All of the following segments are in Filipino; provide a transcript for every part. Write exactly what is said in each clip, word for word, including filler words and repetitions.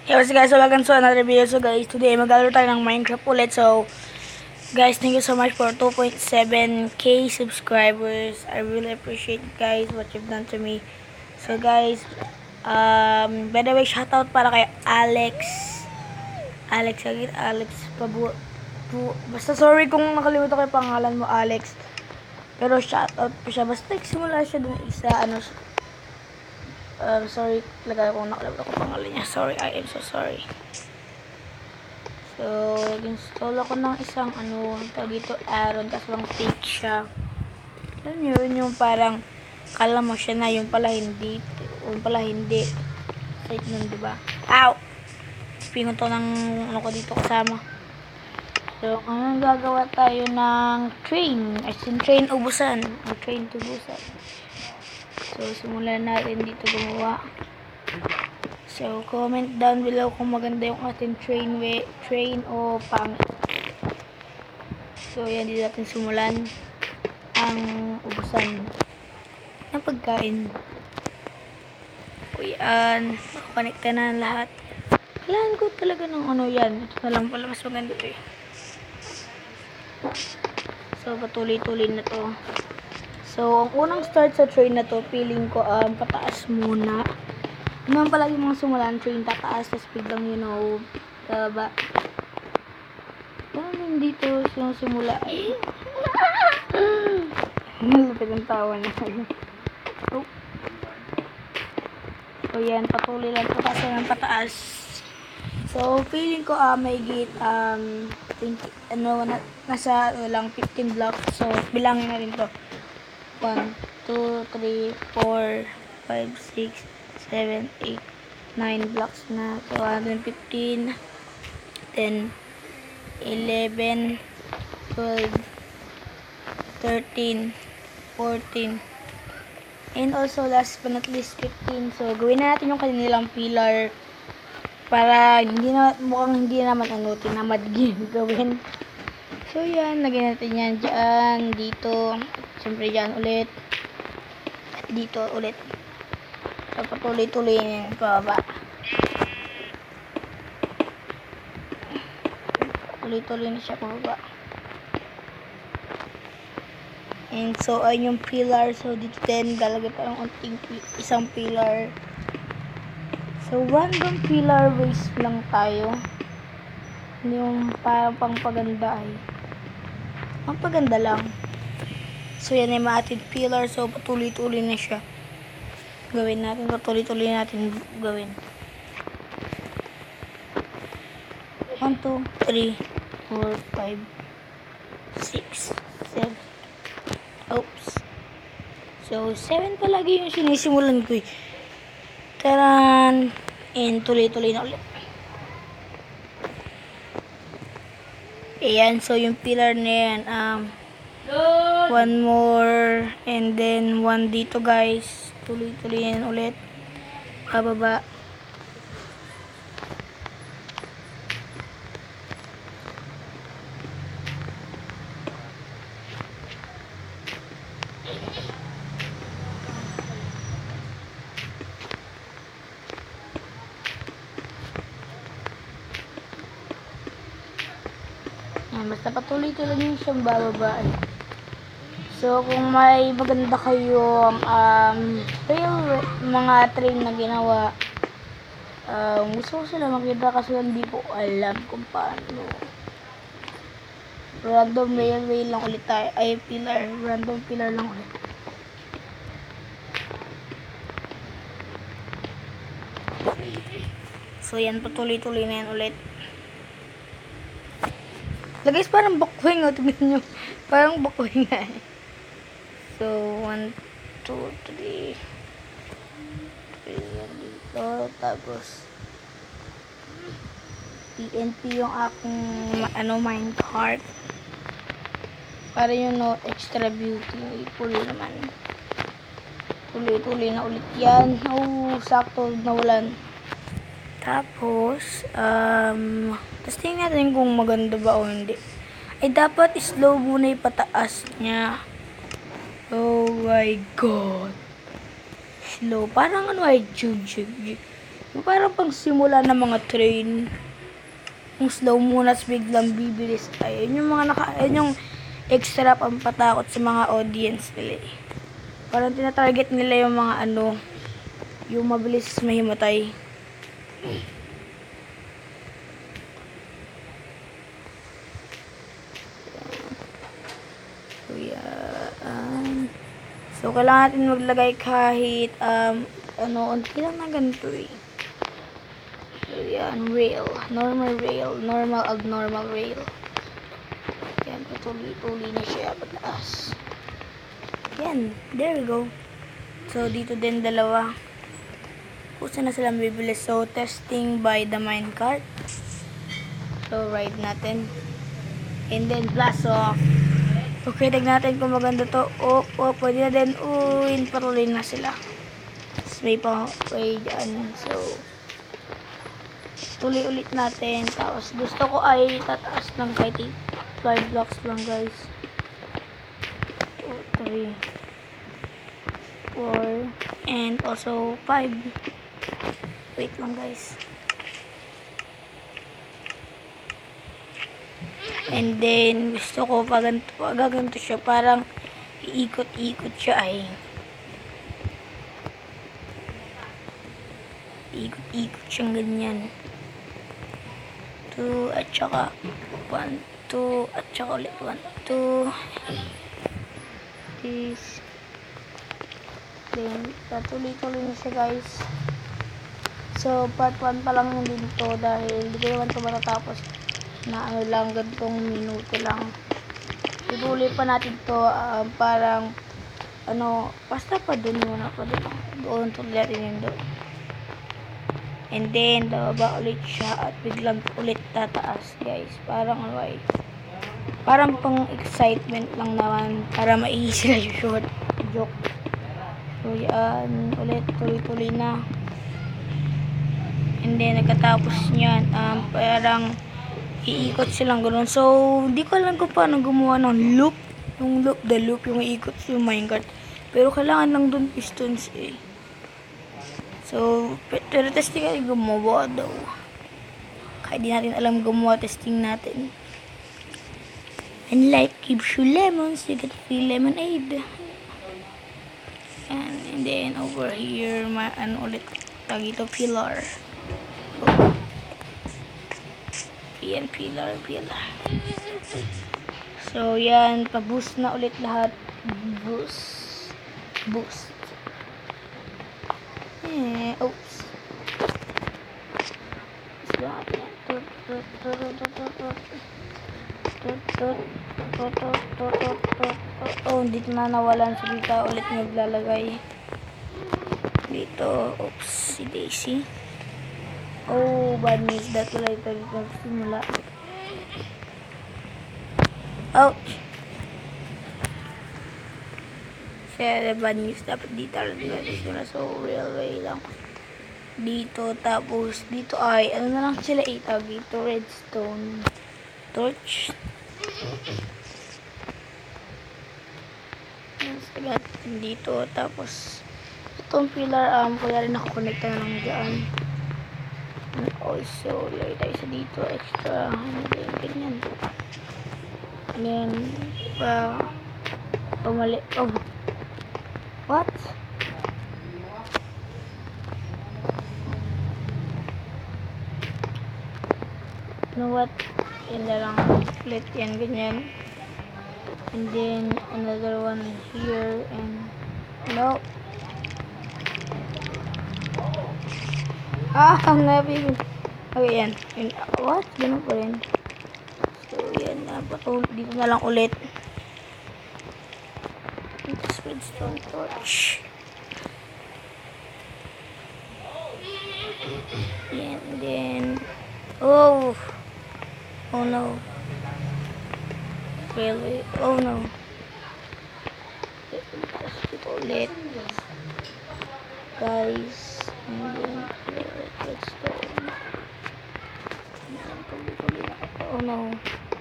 Hey, what's up guys? Welcome to another video. So guys, today maglalaro tayo ng Minecraft ulit. So guys, thank you so much for two point seven K subscribers. I really appreciate it guys what you've done to me. So guys, um, by the way, shoutout para kay Alex. Alex, agad Alex. Pabu, bu, basta sorry kung nakalimutan ko yung pangalan mo, Alex. Pero shoutout po siya. Basta nagsimula siya dun isa, ano, Um, sorry, talaga kung nakalimutan ko pangalan niya. Sorry, I am so sorry. So, install ako ng isang ano, tawag dito, Aaron, kasi lang fake siya. Alam nyo, yun yung parang, kala mo siya na, yung pala hindi, yung pala hindi. Site nun, diba? Ow! Pingon to ng, ano ko dito kasama. So, ano gagawa tayo ng train, as in train ubusan, o train tubusan. So, simulan natin dito gumawa. So, comment down below kung maganda yung ating train, way, train o pangit. So, yan, dito natin simulan ang ubusan ng pagkain. O yan, makakonekta na lahat. Kailangan ko talaga ng ano yan. Ito na lang pala, mas maganda ito eh. So, patuloy-tuloy na to. So, ang unang start sa train na to, feeling ko um, pataas muna. Naman palagi mga simulan, train tataas, tapos biglang, you know, baba. Ganun din dito, sinusimula. Ay, nalapit ang tawa na. Oh. So, yan, patuloy lang pataas ng pataas. So, feeling ko, uh, may gate, um, twenty, ano, na, nasa, uh, lang, fifteen blocks. So, bilangin na rin to. one, two, three, four, five, six, seven, eight, nine blocks na. So, one hundred fifteen, ten, eleven, twelve, thirteen, fourteen, and also last but not least fifteen. So, gawin na natin yung kanilang pillar para hindi na, mukhang hindi naman ano, tinamad gawin. So, yan, lagyan natin yan dyan, dito. Siyempre dyan ulit. At dito ulit. So, patuloy-tuloy na yung pababa. Patuloy-tuloy na siya pababa. And so, ayun yung pillar. So, dito din, galagay tayong unting isang pillar. So, random pillar waste lang tayo. Hindi yung parang pangpaganda ay. Pangpaganda lang. So, yan ay maating pillar. So, patuloy-tuloy na siya. Gawin natin. Patuloy-tuloy natin gawin. one, two, three, four, five, six, seven. Oops. So, seven palagi yung sinisimulan ko eh. Taran! And tuloy-tuloy na ulit. Ayan. So, yung pillar na yan. Um, one more, and then one dito guys. Tuloy-tuloy yan ulit. Bababa. Yan, basta patuloy-tuloy yung siyang bababa. So, kung may maganda kayong um, trail, mga train na ginawa, um, gusto ko sila makita kasi hindi ko alam kung paano. Random railway lang ulit tayo. Ay, pillar. Random pillar lang ulit. So, yan. Patuloy-tuloy na yan ulit. So, guys, parang bakwing. O, tignan nyo. Parang bakwing nga eh. So, one, two, three. three dito. Tapos, T N T yung aking, ano, minecart. Para yun, no, extra beauty. Full naman. Tuloy-tuloy na ulit yan. Oh, sakto, nawalan. Tapos, um, tapos tingnan natin kung maganda ba o hindi. Ay, dapat slow muna yung pataas niya. Oh my god. Slow. Parang ano ay jug jug jug. Yung parang pang simula ng mga train. Yung slow muna at biglang bibilis. Ayun yung mga naka, ayun yung extra pampatakot sa mga audience nila eh. Parang tinatarget nila yung mga ano, yung mabilis mahimatay. So, yan. So, kailangan natin maglagay kahit, um, ano, unti lang na ganito eh. So, yan, rail. Normal rail. Normal, abnormal rail. Yan, patuloy-tuloy na siya pataas. Yan, there we go. So, dito din dalawa. Kusa na sila bibilis. So, testing by the minecart. So, ride natin. And then, blast off. Okay, tignan natin kung maganda to. Oh, oh, pwede na din. Uy, patuloy na sila. Tapos may pa, way dyan. So, tuloy ulit natin. Tapos, gusto ko ay tataas ng kahit five blocks lang, guys. two, three, four, and also five. Wait lang, guys. And then, gusto ko pag gaganto siya, parang iikot-ikot siya ay. Iikot-ikot siyang ganyan. Two, at saka one, two, at saka ulit one, two. This. Then, patuloy-tuloy na siya, guys. So, part one pa lang din to dahil hindi ko naman ito matatapos na ano lang, gantong minuto lang. Tutuloy pa natin to, uh, parang ano, basta pa dun muna pa dun. Doon tuloy natin yun doon. And then, bababa ulit siya at biglang ulit tataas, guys. Parang ano ay, parang pang excitement lang naman para ma-easy na yung short joke. So, yan, ulit, tuloy-tuloy na. And then, nagkatapos niyan, um, parang iikot silang gano'n. So, hindi ko alam kung paano gumawa ng loop. Yung loop, the loop, yung iikot yung minecart. Pero kailangan lang dun pistons eh. So, pero testing ay gumawa daw. Kaya di natin alam gumawa, testing natin. And life gives you lemons, you get free lemonade. And, and then, over here, ma ano ulit, tagi ito, pillar. Oh. Yan, pillar, pillar. So, yan, pa-boost na ulit lahat. Boost. Boost. Eh, oops. Oh, dito na nawalan. So, dito ulit naglalagay. Dito, oops, si Daisy. Oh, bad news. That wala ito dito simula. Ouch! Kaya bad news. Dapat dito na. So, railway lang. Dito, tapos dito ay, ano na lang sila itag dito, redstone. Torch. Sagat dito, tapos itong pillar, um, kaya rin nakakonekta na lang dyan. And also, lagay tayo sa dito, extra, ganyan, ganyan. And then, pa, pumali, oh, what? You know what? Yan na lang, split yan, ganyan. And then, another one here, and, no. Ah, ang nabi. Okay, yan. And, what? Ganun pa rin. So, yan na. Patul dito na lang ulit. This redstone torch. Yan, and then, oh. Oh, no. Really? Oh, no. Tapos dito ulit. Guys, and then, redstone. Oh no.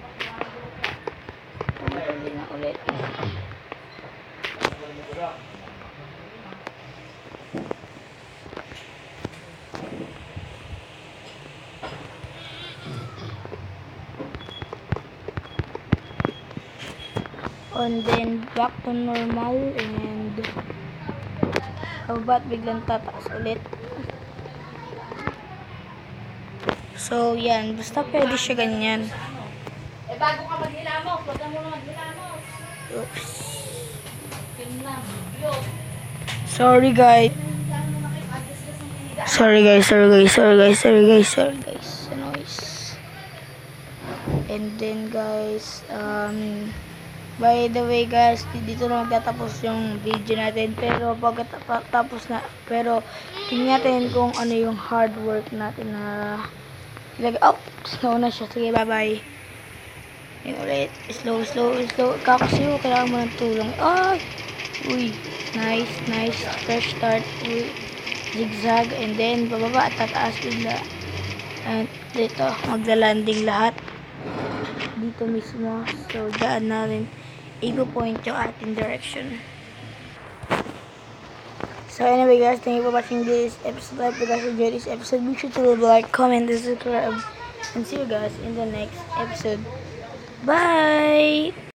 Tuloy na ulit. And then, back to normal. And, ba't biglang tataas ulit? So, yan. Basta pwede siya ganyan. Eh, bago ka maghilamos, huwag ka muna maghilamos. Oops. Yun lang, video. Sorry, guys. Sorry, guys. Sorry, guys. Sorry, guys. Sorry, guys. Sorry, guys. Sa noise. And then, guys, um, by the way, guys, dito na magtatapos yung video natin. Pero, pagkatapos na, pero, tingnan natin kung ano yung hard work natin na, like, oh, slow na siya. Sige, bye-bye. Yung ulit, slow, slow, slow. Kakasiyo, kailangan mo ng tulong. Ay! Uy, nice, nice. Fresh start. Uy, zigzag. And then, bababa at tataas bigla. And dito, magla-landing lahat. Dito mismo. So, daan na rin. I-point yung ating direction. So, anyway guys, thank you for watching this episode. I hope you guys enjoyed this episode. Make sure to like, comment, and subscribe. And see you guys in the next episode. Bye!